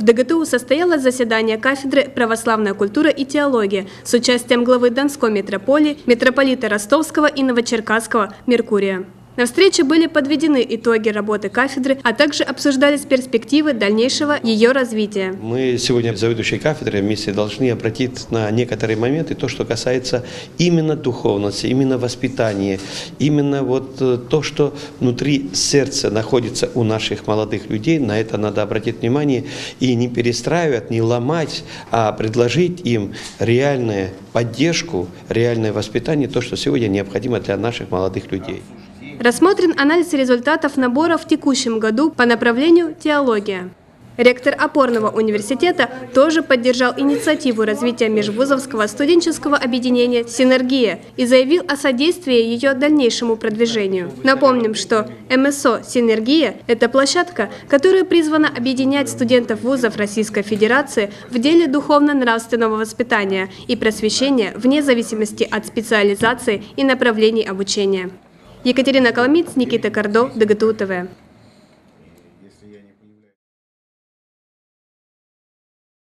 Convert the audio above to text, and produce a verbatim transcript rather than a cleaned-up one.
В ДГТУ состоялось заседание кафедры «Православная культура и теология» с участием главы Донской митрополии, митрополита Ростовского и Новочеркасского Меркурия. На встрече были подведены итоги работы кафедры, а также обсуждались перспективы дальнейшего ее развития. Мы сегодня, заведующие кафедры, вместе должны обратить на некоторые моменты то, что касается именно духовности, именно воспитания, именно вот то, что внутри сердца находится у наших молодых людей. На это надо обратить внимание и не перестраивать, не ломать, а предложить им реальную поддержку, реальное воспитание, то, что сегодня необходимо для наших молодых людей. Рассмотрен анализ результатов набора в текущем году по направлению теология. Ректор опорного университета тоже поддержал инициативу развития межвузовского студенческого объединения «Синергия» и заявил о содействии ее дальнейшему продвижению. Напомним, что эм эс о «Синергия» – это площадка, которая призвана объединять студентов вузов Российской Федерации в деле духовно-нравственного воспитания и просвещения вне зависимости от специализации и направлений обучения. Екатерина Коломиц, Никита Кардо, ДГТУ ТВ.